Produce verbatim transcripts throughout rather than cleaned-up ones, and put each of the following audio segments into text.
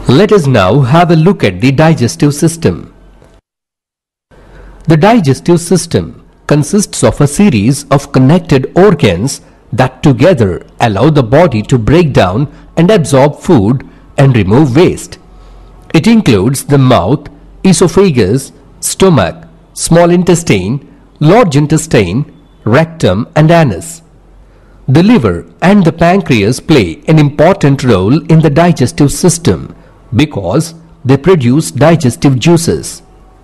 Let us now have a look at the digestive system. The digestive system consists of a series of connected organs that together allow the body to break down and absorb food and remove waste. It includes the mouth, esophagus, stomach, small intestine, large intestine, rectum and anus. The liver and the pancreas play an important role in the digestive system because they produce digestive juices.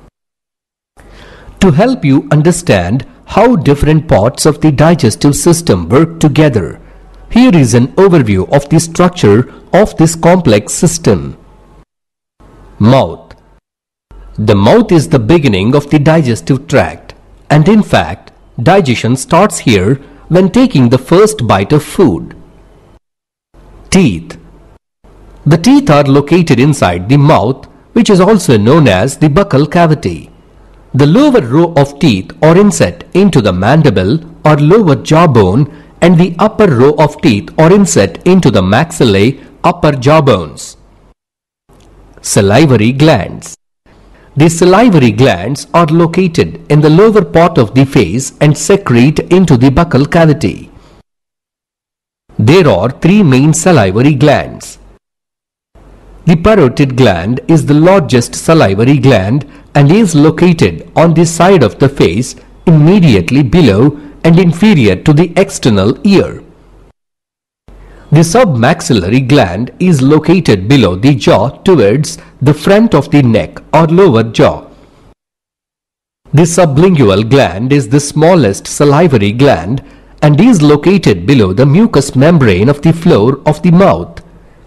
To help you understand how different parts of the digestive system work together, here is an overview of the structure of this complex system. Mouth. The mouth is the beginning of the digestive tract, and in fact, digestion starts here when taking the first bite of food. Teeth. The teeth are located inside the mouth, which is also known as the buccal cavity. The lower row of teeth are inset into the mandible or lower jawbone, and the upper row of teeth are inset into the maxillae, upper jawbones. Salivary glands. The salivary glands are located in the lower part of the face and secrete into the buccal cavity. There are three main salivary glands. The parotid gland is the largest salivary gland and is located on the side of the face immediately below and inferior to the external ear. The submaxillary gland is located below the jaw towards the front of the neck or lower jaw. The sublingual gland is the smallest salivary gland and is located below the mucous membrane of the floor of the mouth.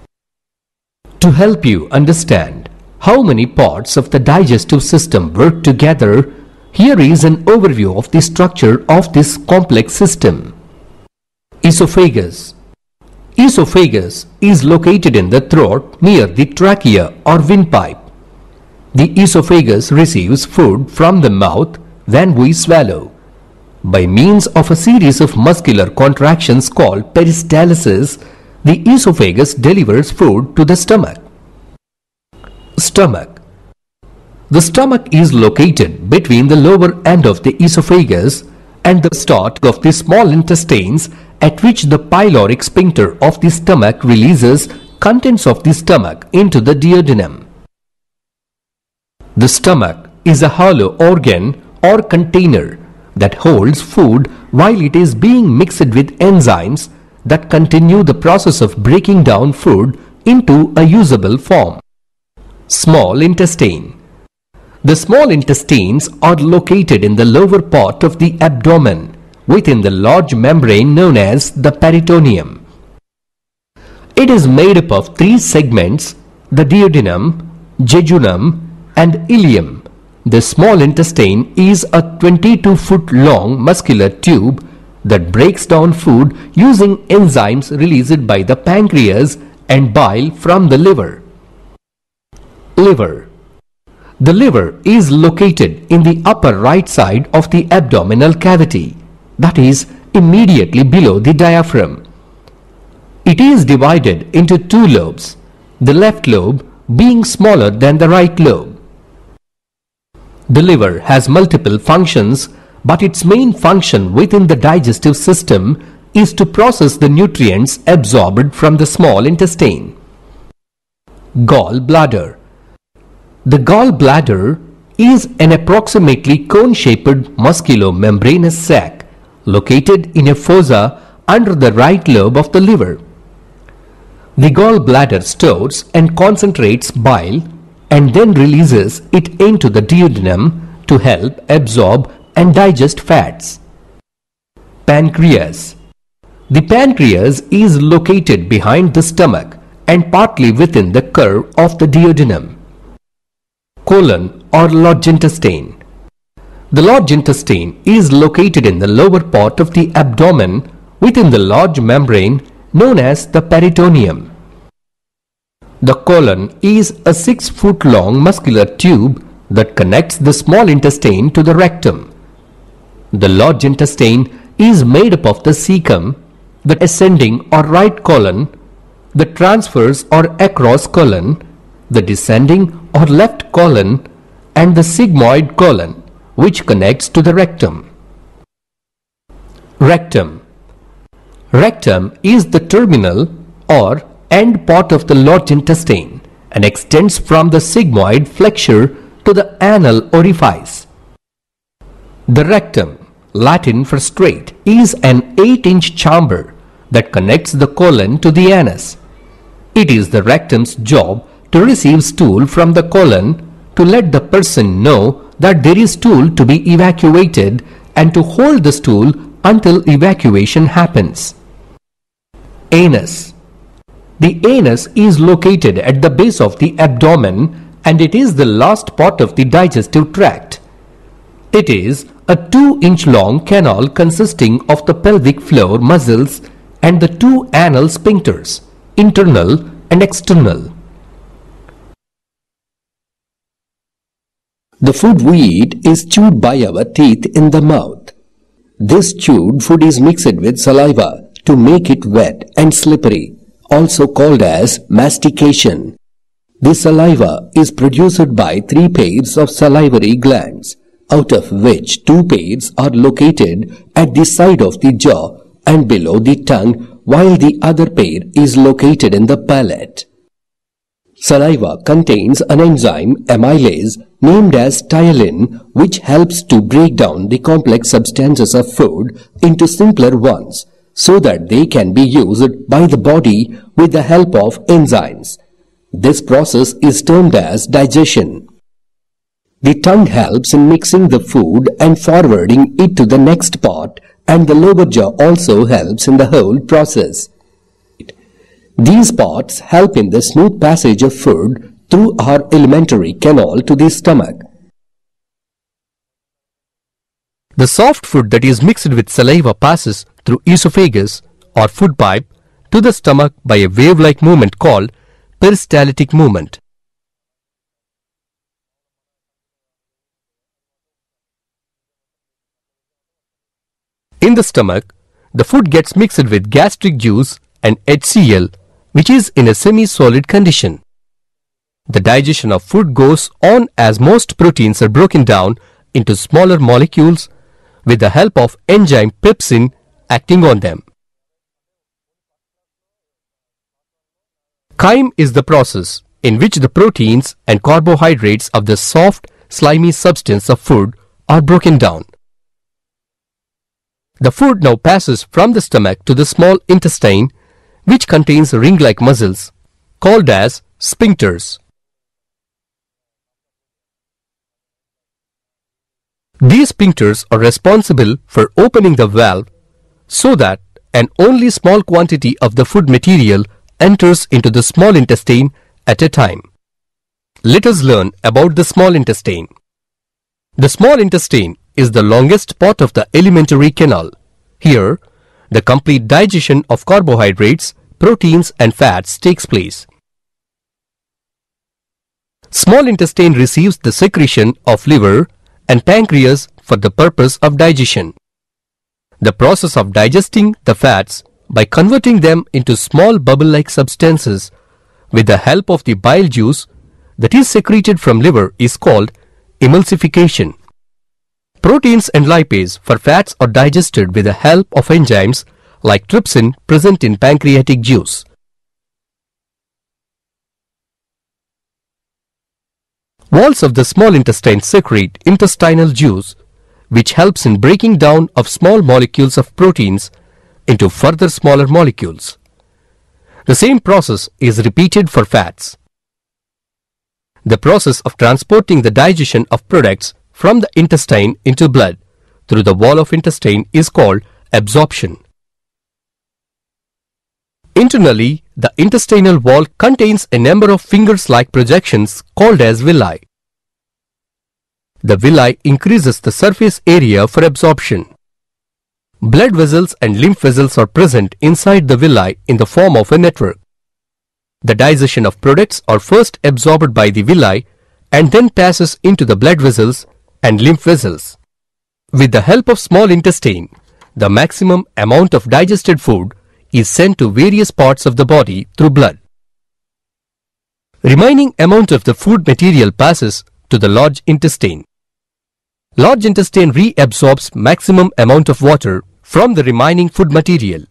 To help you understand how many parts of the digestive system work together, here is an overview of the structure of this complex system. Esophagus. Esophagus is located in the throat near the trachea or windpipe. The esophagus receives food from the mouth when we swallow. By means of a series of muscular contractions called peristalsis, the esophagus delivers food to the stomach. Stomach. The stomach is located between the lower end of the esophagus and the start of the small intestines, at which the pyloric sphincter of the stomach releases contents of the stomach into the duodenum. The stomach is a hollow organ or container that holds food while it is being mixed with enzymes that continue the process of breaking down food into a usable form. Small intestine. The small intestines are located in the lower part of the abdomen within the large membrane known as the peritoneum. It is made up of three segments: the duodenum, jejunum and ileum. The small intestine is a twenty-two foot long muscular tube that breaks down food using enzymes released by the pancreas and bile from the liver. Liver. The liver is located in the upper right side of the abdominal cavity, that is, immediately below the diaphragm. It is divided into two lobes, the left lobe being smaller than the right lobe. The liver has multiple functions, but its main function within the digestive system is to process the nutrients absorbed from the small intestine. Gallbladder. The gallbladder is an approximately cone-shaped musculo-membranous sac located in a fossa under the right lobe of the liver. The gallbladder stores and concentrates bile and then releases it into the duodenum to help absorb and digest fats. Pancreas. The pancreas is located behind the stomach and partly within the curve of the duodenum. Colon or large intestine. The large intestine is located in the lower part of the abdomen within the large membrane known as the peritoneum. The colon is a six foot long muscular tube that connects the small intestine to the rectum. The large intestine is made up of the cecum, the ascending or right colon, the transverse or across colon, the descending or left colon, and the sigmoid colon, which connects to the rectum. Rectum. Rectum is the terminal or end part of the large intestine and extends from the sigmoid flexure to the anal orifice. The rectum, Latin for straight, is an eight inch chamber that connects the colon to the anus. It is the rectum's job to receive stool from the colon, to let the person know that there is stool to be evacuated, and to hold the stool until evacuation happens. Anus. The anus is located at the base of the abdomen, and it is the last part of the digestive tract. It is a two inch long canal consisting of the pelvic floor muscles and the two anal sphincters, internal and external. The food we eat is chewed by our teeth in the mouth. This chewed food is mixed with saliva to make it wet and slippery, also called as mastication. The saliva is produced by three pairs of salivary glands, out of which two pairs are located at the side of the jaw and below the tongue, while the other pair is located in the palate. Saliva contains an enzyme amylase named as ptyalin, which helps to break down the complex substances of food into simpler ones, so that they can be used by the body with the help of enzymes. This process is termed as digestion. The tongue helps in mixing the food and forwarding it to the next part, and the lower jaw also helps in the whole process. These parts help in the smooth passage of food through our alimentary canal to the stomach. The soft food that is mixed with saliva passes through esophagus or food pipe to the stomach by a wave-like movement called peristaltic movement. In the stomach, the food gets mixed with gastric juice and H C l, which is in a semi-solid condition. The digestion of food goes on as most proteins are broken down into smaller molecules with the help of enzyme pepsin acting on them. Chyme is the process in which the proteins and carbohydrates of the soft, slimy substance of food are broken down. The food now passes from the stomach to the small intestine, which contains ring-like muscles called as sphincters. These sphincters are responsible for opening the valve so that an only small quantity of the food material enters into the small intestine at a time. Let us learn about the small intestine. The small intestine is the longest part of the alimentary canal. Here, the complete digestion of carbohydrates, proteins and fats takes place. Small intestine receives the secretion of liver and pancreas for the purpose of digestion. The process of digesting the fats by converting them into small bubble-like substances with the help of the bile juice that is secreted from liver is called emulsification. Proteins and lipase for fats are digested with the help of enzymes like trypsin present in pancreatic juice. Walls of the small intestine secrete intestinal juice, which helps in breaking down of small molecules of proteins into further smaller molecules. The same process is repeated for fats. The process of transporting the digestion of products from the intestine into blood through the wall of intestine is called absorption. Internally, the intestinal wall contains a number of fingers-like projections called as villi. The villi increases the surface area for absorption. Blood vessels and lymph vessels are present inside the villi in the form of a network. The digestion of products are first absorbed by the villi and then passes into the blood vessels and lymph vessels. With the help of small intestine, the maximum amount of digested food is sent to various parts of the body through blood. Remaining amount of the food material passes to the large intestine. Large intestine reabsorbs maximum amount of water from the remaining food material.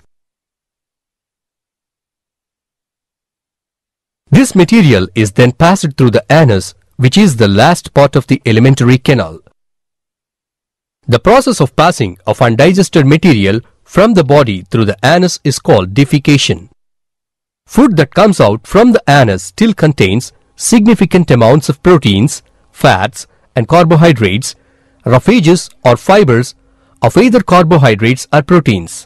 This material is then passed through the anus, which is the last part of the alimentary canal. The process of passing of undigested material from the body through the anus is called defecation. Food that comes out from the anus still contains significant amounts of proteins, fats, and carbohydrates, roughages or fibers of either carbohydrates or proteins.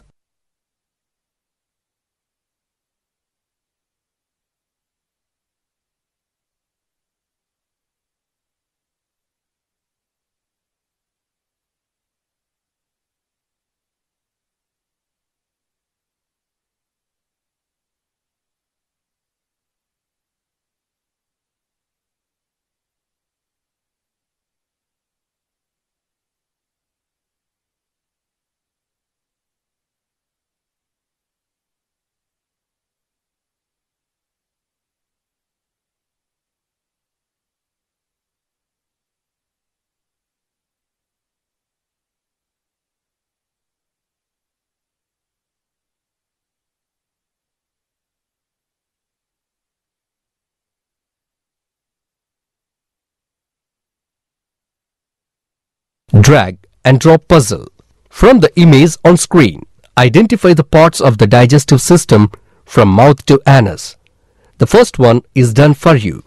Drag and drop puzzle. From the image on screen, identify the parts of the digestive system from mouth to anus. The first one is done for you.